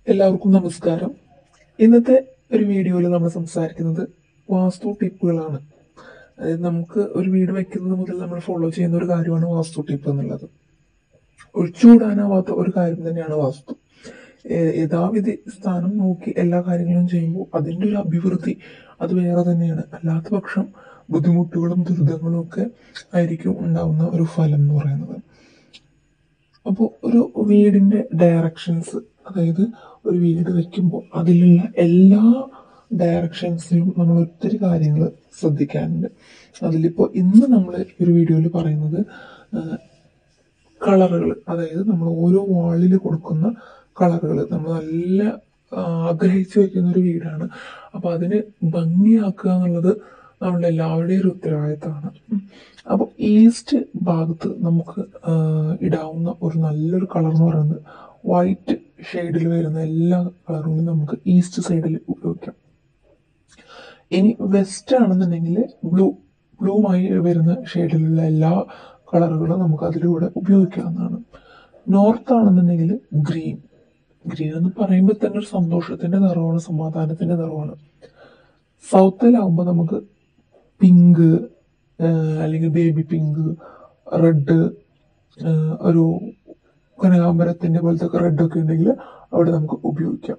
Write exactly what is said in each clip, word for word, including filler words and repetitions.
എല്ലാവർക്കും നമസ്കാരം. ഇന്നത്തെ ഒരു വീഡിയോയിൽ നമ്മൾ സംസാരിക്കുന്നത് വാസ്തു ടിപ്പുകളാണ്. അതായത് നമുക്ക് ഒരു വീട് വെക്കുന്നത് മുതൽ നമ്മൾ ഫോളോ ചെയ്യുന്ന ഒരു കാര്യമാണ് വാസ്തു ടിപ്പ് എന്നുള്ളത്. ഒഴിച്ചുകൂടാനാവാത്ത ഒരു കാര്യം തന്നെയാണ് വാസ്തു. ഏ- യഥാവിധി സ്ഥാനം നോക്കി എല്ലാ കാര്യങ്ങളും ചെയ്യുമ്പോൾ അതിൻ്റെ ഒരു അഭിവൃദ്ധി അത് വേറെ തന്നെയാണ്. അല്ലാത്ത പക്ഷം ബുദ്ധിമുട്ടുകളും ദുരിതങ്ങളും ഒക്കെ ആയിരിക്കും ഉണ്ടാവുന്ന ഒരു ഫലം എന്ന് പറയുന്നത്. അപ്പോൾ ഒരു വീടിന്റെ ഡയറക്ഷൻസ്, അതായത് ഒരു വീട് വെക്കുമ്പോൾ അതിലുള്ള എല്ലാ ഡയറക്ഷൻസിലും നമ്മൾ ഒത്തിരി കാര്യങ്ങൾ ശ്രദ്ധിക്കാനുണ്ട്. അതിലിപ്പോൾ ഇന്ന് നമ്മൾ ഒരു വീഡിയോയിൽ പറയുന്നത് കളറുകൾ, അതായത് നമ്മൾ ഓരോ വാളിൽ കൊടുക്കുന്ന കളറുകൾ നമ്മൾ നല്ല ആ, ആഗ്രഹിച്ചു വെക്കുന്ന ഒരു വീടാണ്. അപ്പൊ അതിന് ഭംഗിയാക്കുക എന്നുള്ളത് നമ്മളുടെ എല്ലാവരുടെയും ഒരു ഉത്തരവാദിത്തമാണ്. അപ്പോൾ ഈസ്റ്റ് ഭാഗത്ത് നമുക്ക് ആ, ഇടാവുന്ന ഒരു നല്ലൊരു കളർ എന്ന് പറയുന്നത് വൈറ്റ് ഷെയ്ഡിൽ വരുന്ന എല്ലാ കളറുകളും നമുക്ക് ഈസ്റ്റ് സൈഡിൽ ഉപയോഗിക്കാം. ഇനി വെസ്റ്റ് ആണെന്നുണ്ടെങ്കിൽ ബ്ലൂ ബ്ലൂമായി വരുന്ന ഷെയ്ഡിലുള്ള എല്ലാ കളറുകളും നമുക്ക് അതിലൂടെ ഉപയോഗിക്കാവുന്നതാണ്. നോർത്ത് ആണെന്നുണ്ടെങ്കിൽ ഗ്രീൻ ഗ്രീൻ എന്ന് പറയുമ്പോൾ തന്നെ ഒരു സന്തോഷത്തിന്റെ നിറവാണ്, സമാധാനത്തിന്റെ നിറവാണ്. സൗത്തിലാവുമ്പോൾ നമുക്ക് പിങ്ക്, അല്ലെങ്കിൽ ബേബി പിങ്ക്, റെഡ്, ഒരു കനകാമ്പരത്തിന്റെ പോലത്തെ ഒക്കെ റെഡ് ഒക്കെ ഉണ്ടെങ്കിൽ അവിടെ നമുക്ക് ഉപയോഗിക്കാം.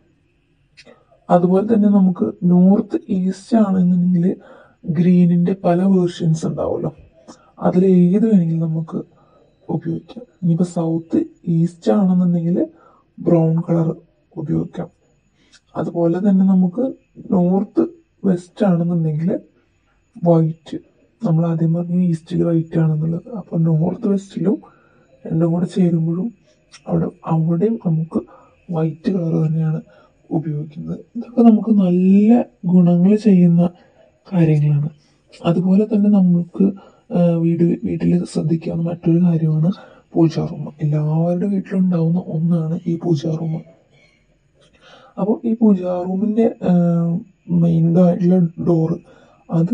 അതുപോലെ തന്നെ നമുക്ക് നോർത്ത് ഈസ്റ്റ് ആണെന്നുണ്ടെങ്കിൽ ഗ്രീനിന്റെ പല വേർഷൻസ് ഉണ്ടാവുമല്ലോ, അതിൽ ഏത് വേണമെങ്കിലും നമുക്ക് ഉപയോഗിക്കാം. ഇനിയിപ്പോൾ സൗത്ത് ഈസ്റ്റ് ആണെന്നുണ്ടെങ്കിൽ ബ്രൗൺ കളർ ഉപയോഗിക്കാം. അതുപോലെ തന്നെ നമുക്ക് നോർത്ത് വെസ്റ്റ് ആണെന്നുണ്ടെങ്കിൽ വൈറ്റ്, നമ്മൾ ആദ്യം പറഞ്ഞ ഈസ്റ്റിൽ വൈറ്റ് ആണെന്നുള്ളത്, അപ്പൊ നോർത്ത് വെസ്റ്റിലും രണ്ടും കൂടെ ചേരുമ്പോഴും അവിടെ അവിടെയും നമുക്ക് വൈറ്റ് കളർ തന്നെയാണ് ഉപയോഗിക്കുന്നത്. ഇതൊക്കെ നമുക്ക് നല്ല ഗുണങ്ങൾ ചെയ്യുന്ന കാര്യങ്ങളാണ്. അതുപോലെ തന്നെ നമുക്ക് ആ, വീട് വീട്ടിൽ ശ്രദ്ധിക്കാവുന്ന മറ്റൊരു കാര്യമാണ് പൂജാ റൂം. എല്ലാവരുടെ വീട്ടിലും ഉണ്ടാവുന്ന ഒന്നാണ് ഈ പൂജാ റൂം. അപ്പോൾ ഈ പൂജാ റൂമിന്റെ മെയിൻ ആയിട്ടുള്ള ഡോറ് അത്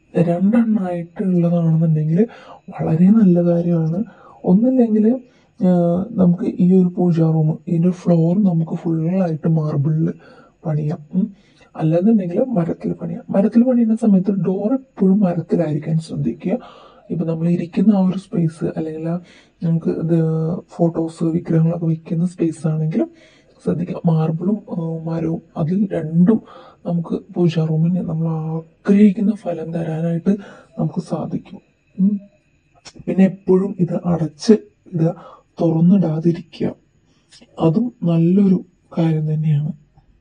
രണ്ടെണ്ണമായിട്ടുള്ളതാണെന്നുണ്ടെങ്കിൽ വളരെ നല്ല കാര്യമാണ്. ഒന്നില്ലെങ്കിൽ നമുക്ക് ഈ ഒരു പൂജാ റൂം, ഇതിന്റെ ഫ്ലോർ നമുക്ക് ഫുള്ളായിട്ട് മാർബിളിൽ പണിയാം. ഉം. അല്ലാന്നുണ്ടെങ്കിൽ മരത്തിൽ പണിയാം. മരത്തിൽ പണിയുന്ന സമയത്ത് ഡോർ എപ്പോഴും മരത്തിലായിരിക്കാൻ ശ്രദ്ധിക്കുക. ഇപ്പൊ നമ്മൾ ഇരിക്കുന്ന ആ ഒരു സ്പേസ്, അല്ലെങ്കിൽ ആ നമുക്ക് ഇത് ഫോട്ടോസ് വിഗ്രഹങ്ങളൊക്കെ വെക്കുന്ന സ്പേസ് ആണെങ്കിലും ശ്രദ്ധിക്കുക. മാർബിളും മരവും അതിൽ രണ്ടും നമുക്ക് പൂജാ റൂമിന് നമ്മൾ ആഗ്രഹിക്കുന്ന ഫലം തരാനായിട്ട് നമുക്ക് സാധിക്കും. ഉം. പിന്നെ എപ്പോഴും ഇത് അടച്ച് ഇടുക, തുറന്നിടാതിരിക്കുക, അതും നല്ലൊരു കാര്യം തന്നെയാണ്.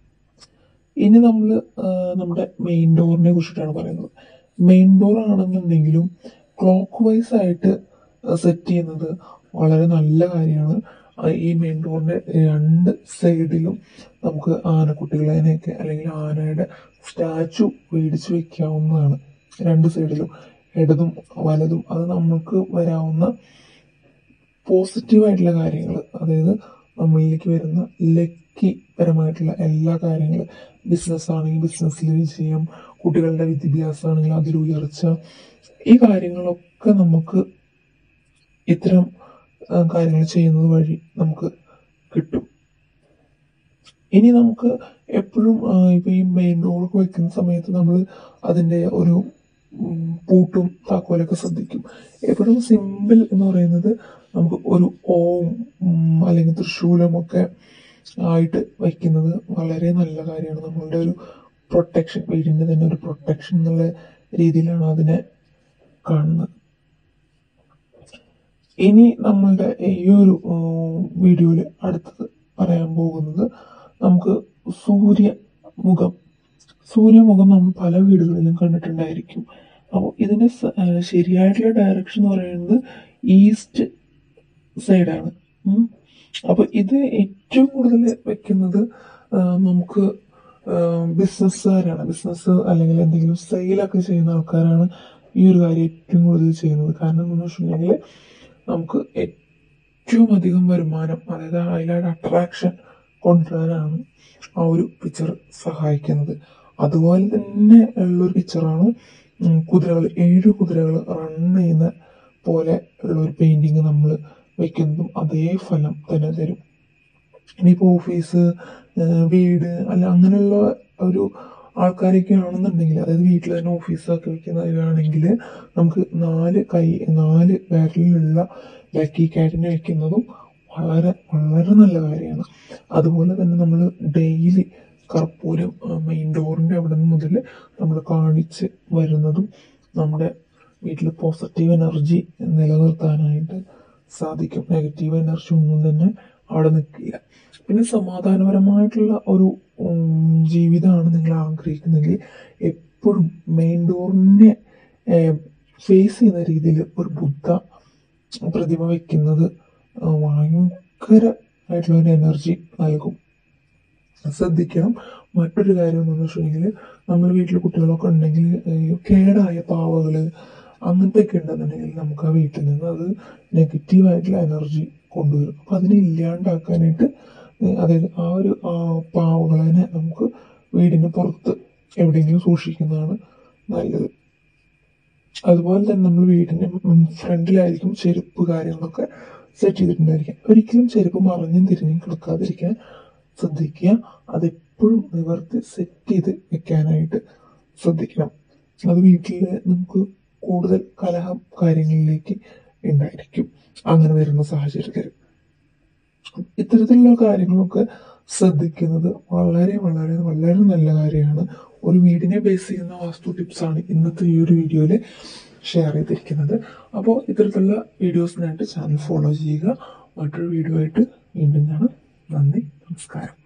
ഇനി നമ്മൾ നമ്മുടെ മെയിൻ ഡോറിനെ കുറിച്ചിട്ടാണ് പറയുന്നത്. മെയിൻ ഡോർ ആണെന്നുണ്ടെങ്കിലും ക്ലോക്ക് വൈസ് ആയിട്ട് സെറ്റ് ചെയ്യുന്നത് വളരെ നല്ല കാര്യമാണ്. ഈ മെയിൻ ഡോറിന്റെ രണ്ട് സൈഡിലും നമുക്ക് ആനക്കുട്ടികളെയൊക്കെ അല്ലെങ്കിൽ ആനയുടെ സ്റ്റാച്ചു മേടിച്ചു വെക്കാവുന്നതാണ്. രണ്ട് സൈഡിലും ഇടതും വലതും. അത് നമുക്ക് വരാവുന്ന പോസിറ്റീവ് ആയിട്ടുള്ള കാര്യങ്ങൾ, അതായത് നമ്മളിലേക്ക് വരുന്ന ലക്കി പരമായിട്ടുള്ള എല്ലാ കാര്യങ്ങളും, ബിസിനസ് ആണെങ്കിൽ ബിസിനസ്സിൽ വിജയം, കുട്ടികളുടെ വിദ്യാഭ്യാസം ആണെങ്കിൽ അതിൽ ഉയർച്ച, ഈ കാര്യങ്ങളൊക്കെ നമുക്ക് ഇത്തരം കാര്യങ്ങൾ ചെയ്യുന്നത് വഴി നമുക്ക് കിട്ടും. ഇനി നമുക്ക് എപ്പോഴും ഇപ്പൊ ഈ മെയിൻ ഡോറൊക്കെ വെക്കുന്ന സമയത്ത് നമ്മൾ അതിന്റെ ഒരു പൂട്ടും താക്കോലൊക്കെ ശ്രദ്ധിക്കും. എപ്പോഴും സിമ്പിൾ എന്ന് പറയുന്നത് നമുക്ക് ഒരു ഓം അല്ലെങ്കിൽ തൃശൂലമൊക്കെ ആയിട്ട് വയ്ക്കുന്നത് വളരെ നല്ല കാര്യമാണ്. നമ്മളുടെ ഒരു പ്രൊട്ടക്ഷൻ, വീടിന്റെ തന്നെ ഒരു പ്രൊട്ടക്ഷൻ എന്നുള്ള രീതിയിലാണ് അതിനെ കാണുന്നത്. ഇനി നമ്മളുടെ ഈ ഒരു വീഡിയോയിൽ അടുത്തത് പറയാൻ പോകുന്നത് നമുക്ക് സൂര്യമുഖം. സൂര്യമുഖം നമ്മൾ പല വീടുകളിലും കണ്ടിട്ടുണ്ടായിരിക്കും. അപ്പോൾ ഇതിന്റെ ശരിയായിട്ടുള്ള ഡയറക്ഷൻ എന്ന് പറയുന്നത് ഈസ്റ്റ് സൈഡാണ്. അപ്പൊ ഇത് ഏറ്റവും കൂടുതൽ വെക്കുന്നത് നമുക്ക് ബിസിനസ്സുകാരാണ്. ബിസിനസ് അല്ലെങ്കിൽ എന്തെങ്കിലും സെയിലൊക്കെ ചെയ്യുന്ന ആൾക്കാരാണ് ഈ ഒരു കാര്യം ഏറ്റവും കൂടുതൽ ചെയ്യുന്നത്. കാരണം എന്താണെന്ന് വെച്ചിട്ടുണ്ടെങ്കിൽ നമുക്ക് ഏറ്റവും അധികം വരുമാനം, അതായത് അതിലൊരു അട്രാക്ഷൻ കൊണ്ടുവരാനാണ് ആ ഒരു പിക്ചർ സഹായിക്കുന്നത്. അതുപോലെ തന്നെ ഉള്ളൊരു പിക്ചറാണ് കുതിരകൾ, ഏഴ് കുതിരകൾ റൺ ചെയ്യുന്ന പോലെ ഉള്ള ഒരു പെയിന്റിങ് നമ്മൾ വെക്കുന്നതും അതേ ഫലം തന്നെ തരും. ഇനിയിപ്പോൾ ഓഫീസ്, വീട് അല്ല അങ്ങനെയുള്ള ഒരു ആൾക്കാരൊക്കെ ആണെന്നുണ്ടെങ്കിൽ, അതായത് വീട്ടിൽ തന്നെ ഓഫീസൊക്കെ വെക്കുന്നവരാണെങ്കിൽ നമുക്ക് നാല് കൈ നാല് വിരലിലുള്ള ലക്കി ക്യാറ്റിനെ വെക്കുന്നതും വളരെ വളരെ നല്ല കാര്യമാണ്. അതുപോലെ തന്നെ നമ്മൾ ഡെയിലി കർപ്പൂരം മെയിൻ ഡോറിൻ്റെ അവിടെ നിന്ന് മുതൽ നമ്മൾ കാണിച്ച് വരുന്നതും നമ്മുടെ വീട്ടിൽ പോസിറ്റീവ് എനർജി നിലനിർത്താനായിട്ട് സാധിക്കും. നെഗറ്റീവ് എനർജി ഒന്നും തന്നെ അവിടെ നിൽക്കില്ല. പിന്നെ സമാധാനപരമായിട്ടുള്ള ഒരു ജീവിതമാണ് നിങ്ങൾ ആഗ്രഹിക്കുന്നെങ്കിൽ എപ്പോഴും മെയിൻ ഡോറിനെ ഫേസ് ചെയ്യുന്ന രീതിയിൽ ഒരു ബുദ്ധ പ്രതിമ വയ്ക്കുന്നത് ഭയങ്കര ആയിട്ടുള്ള ഒരു എനർജി നൽകും. ശ്രദ്ധിക്കണം. മറ്റൊരു കാര്യം എന്ന് വെച്ചിട്ടുണ്ടെങ്കിൽ, നമ്മൾ വീട്ടിൽ കുട്ടികളൊക്കെ ഉണ്ടെങ്കിൽ കേടായ പാവകൾ അങ്ങനത്തെ ഒക്കെ ഉണ്ടെന്നുണ്ടെങ്കിൽ നമുക്ക് ആ വീട്ടിൽ നിന്ന് അത് നെഗറ്റീവായിട്ടുള്ള എനർജി കൊണ്ടുവരും. അപ്പം അതിനെ ഇല്ലാണ്ടാക്കാനായിട്ട്, അതായത് ആ ഒരു പാവകളെ നമുക്ക് വീടിന് പുറത്ത് എവിടെയെങ്കിലും സൂക്ഷിക്കുന്നതാണ് നല്ലത്. അതുപോലെ തന്നെ നമ്മൾ വീടിൻ്റെ ഫ്രണ്ടിലായിരിക്കും ചെരുപ്പ് കാര്യങ്ങളൊക്കെ സെറ്റ് ചെയ്തിട്ടുണ്ടായിരിക്കാം. ഒരിക്കലും ചെരുപ്പ് മറിഞ്ഞും തിരിഞ്ഞും കിടക്കാതിരിക്കാൻ ശ്രദ്ധിക്കുക. അതെപ്പോഴും നിവർത്തി സെറ്റ് ചെയ്ത് വെക്കാനായിട്ട് ശ്രദ്ധിക്കണം. അത് വീട്ടിൽ നമുക്ക് കൂടുതൽ കലഹം കാര്യങ്ങളിലേക്ക് ഉണ്ടായിരിക്കും അങ്ങനെ വരുന്ന സാഹചര്യത്തിൽ. ഇത്തരത്തിലുള്ള കാര്യങ്ങളൊക്കെ ശ്രദ്ധിക്കുന്നത് വളരെ വളരെ വളരെ നല്ല കാര്യമാണ്. ഒരു വീടിനെ ബേസ് ചെയ്യുന്ന വാസ്തു ടിപ്സാണ് ഇന്നത്തെ ഈ ഒരു വീഡിയോയിൽ ഷെയർ ചെയ്തിരിക്കുന്നത്. അപ്പോൾ ഇത്തരത്തിലുള്ള വീഡിയോസിനായിട്ട് ചാനൽ ഫോളോ ചെയ്യുക. മറ്റൊരു വീഡിയോ ആയിട്ട് വീണ്ടും കാണാം. നന്ദി, നമസ്കാരം.